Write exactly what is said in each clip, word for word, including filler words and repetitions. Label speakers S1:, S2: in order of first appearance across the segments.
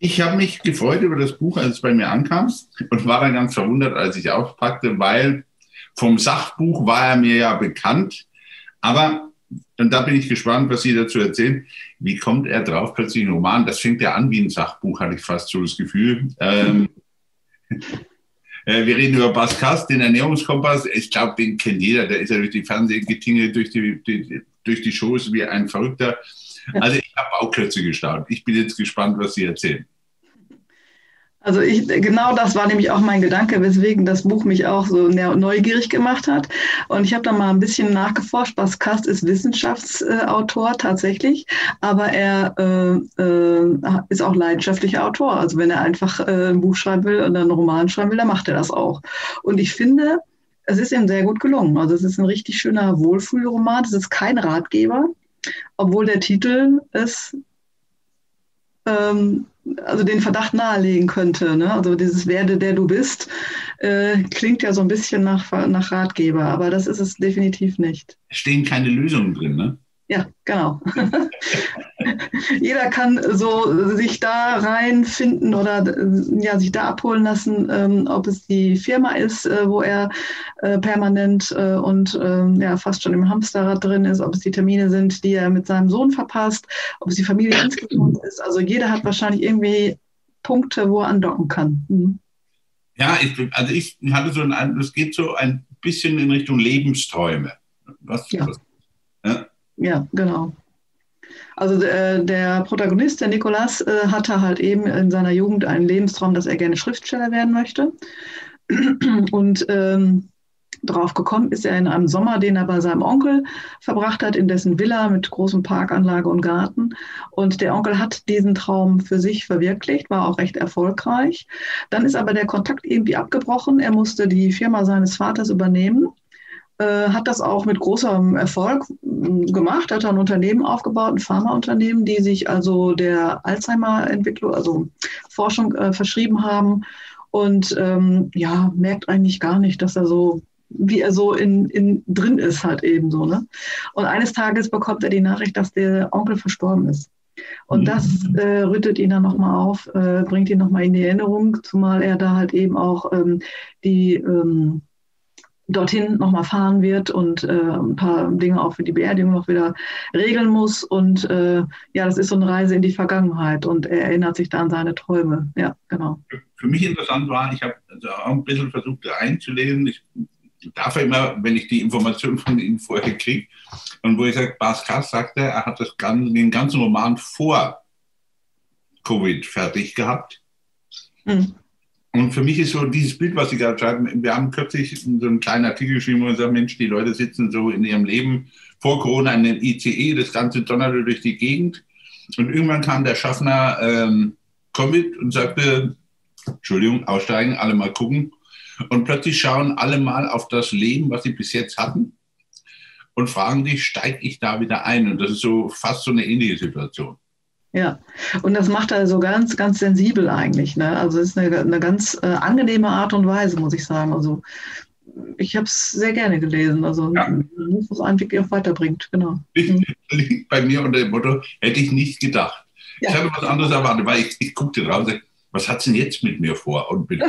S1: Ich habe mich gefreut über das Buch, als es bei mir ankam und war dann ganz verwundert, als ich auspackte, weil vom Sachbuch war er mir ja bekannt. Aber, und da bin ich gespannt, was Sie dazu erzählen, wie kommt er drauf, plötzlich ein Roman? Das fängt ja an wie ein Sachbuch, hatte ich fast so das Gefühl. Ähm, äh, wir reden über Bas Kast, den Ernährungskompass. Ich glaube, den kennt jeder. Der ist ja durch die Fernsehen getingelt, durch die, die, durch die Shows wie ein Verrückter. Also ich habe auch kürzlich gestaunt. Ich bin jetzt gespannt, was Sie erzählen.
S2: Also ich, genau das war nämlich auch mein Gedanke, weswegen das Buch mich auch so neugierig gemacht hat. Und ich habe da mal ein bisschen nachgeforscht. Bas Kast ist Wissenschaftsautor tatsächlich, aber er äh, äh, ist auch leidenschaftlicher Autor. Also wenn er einfach äh, ein Buch schreiben will oder einen Roman schreiben will, dann macht er das auch. Und ich finde, es ist ihm sehr gut gelungen. Also es ist ein richtig schöner Wohlfühlroman. Es ist kein Ratgeber, obwohl der Titel es ähm, also den Verdacht nahelegen könnte. Ne? Also dieses Werde, der du bist, äh, klingt ja so ein bisschen nach, nach Ratgeber, aber das ist es definitiv nicht.
S1: Es stehen keine Lösungen drin, ne?
S2: Ja, genau. Jeder kann so sich da reinfinden oder ja, sich da abholen lassen, ähm, ob es die Firma ist, äh, wo er äh, permanent äh, und äh, ja, fast schon im Hamsterrad drin ist, ob es die Termine sind, die er mit seinem Sohn verpasst, ob es die Familie insgesamt ist. Also jeder hat wahrscheinlich irgendwie Punkte, wo er andocken kann. Mhm.
S1: Ja, ich, also ich hatte so ein, es geht so ein bisschen in Richtung Lebensträume. Was,
S2: Ja.
S1: was ja?
S2: Ja, genau. Also äh, der Protagonist, der Nikolas, äh, hatte halt eben in seiner Jugend einen Lebenstraum, dass er gerne Schriftsteller werden möchte. Und ähm, drauf gekommen ist er in einem Sommer, den er bei seinem Onkel verbracht hat, in dessen Villa mit großem Parkanlage und Garten. Und der Onkel hat diesen Traum für sich verwirklicht, war auch recht erfolgreich. Dann ist aber der Kontakt irgendwie abgebrochen. Er musste die Firma seines Vaters übernehmen. Hat das auch mit großem Erfolg gemacht, hat ein Unternehmen aufgebaut, ein Pharmaunternehmen, die sich also der Alzheimer-Entwicklung, also Forschung äh, verschrieben haben und ähm, ja, merkt eigentlich gar nicht, dass er so, wie er so in, in drin ist halt eben so. Ne? Und eines Tages bekommt er die Nachricht, dass der Onkel verstorben ist. Und das äh, rüttet ihn dann nochmal auf, äh, bringt ihn nochmal in die Erinnerung, zumal er da halt eben auch ähm, die ähm, dorthin nochmal fahren wird und äh, ein paar Dinge auch für die Beerdigung noch wieder regeln muss. Und äh, ja, das ist so eine Reise in die Vergangenheit und er erinnert sich da an seine Träume. Ja, genau.
S1: Für mich interessant war, ich habe also auch ein bisschen versucht einzulesen. Ich darf ja immer, wenn ich die Informationen von Ihnen vorher kriege, und wo ich sage, Bas Kast sagte, er hat das ganze, den ganzen Roman vor Covid fertig gehabt. Mhm. Und für mich ist so dieses Bild, was Sie gerade schreiben, wir haben kürzlich so einen kleinen Artikel geschrieben, wo wir sagen, Mensch, die Leute sitzen so in ihrem Leben vor Corona in dem I C E, das Ganze donnerte durch die Gegend. Und irgendwann kam der Schaffner ähm, Covid und sagte, Entschuldigung, aussteigen, alle mal gucken. Und plötzlich schauen alle mal auf das Leben, was sie bis jetzt hatten und fragen sich, steige ich da wieder ein? Und das ist so fast so eine ähnliche Situation.
S2: Ja, und das macht er so ganz, ganz sensibel eigentlich. Ne? Also es ist eine, eine ganz äh, angenehme Art und Weise, muss ich sagen. Also ich habe es sehr gerne gelesen. Also ja. Ein Buch, was einen wirklich auch weiterbringt. Genau.
S1: Liegt, liegt bei mir unter dem Motto, hätte ich nicht gedacht. Ja. Ich habe was anderes erwartet, weil ich, ich guckte drauf und sagte, was hat es denn jetzt mit mir vor? Und mit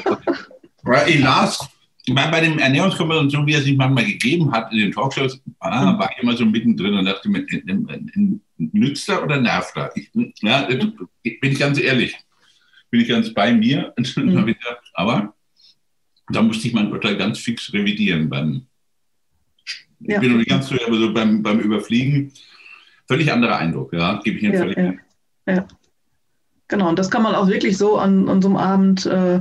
S1: ich las, bei, bei dem Ernährungskompass und so, wie er sich manchmal gegeben hat in den Talkshows, ah, war ich immer so mittendrin und dachte mir, nützt er oder nervt er? Ich, ja, ich, bin ich ganz ehrlich, bin ich ganz bei mir. Mhm. Aber da musste ich mein Urteil ganz fix revidieren. Beim, ich ja. bin noch nicht ganz so, aber so beim, beim Überfliegen, völlig anderer Eindruck, ja, gebe ich Ihnen
S2: ja,
S1: völlig.
S2: Ja. Ja. Genau, und das kann man auch wirklich so an, an so einem Abend, äh,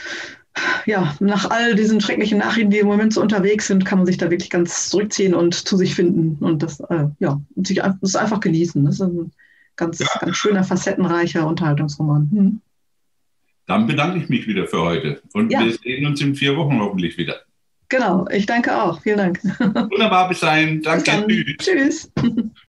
S2: ja, nach all diesen schrecklichen Nachrichten, die im Moment so unterwegs sind, kann man sich da wirklich ganz zurückziehen und zu sich finden und das, äh, ja, und sich das einfach genießen. Das ist ein ganz, ja. ganz schöner, facettenreicher Unterhaltungsroman. Hm.
S1: Dann bedanke ich mich wieder für heute und ja. wir sehen uns in vier Wochen hoffentlich wieder.
S2: Genau, ich danke auch. Vielen Dank.
S1: Wunderbar, bis dahin. Danke.
S2: Bis dann. Tschüss.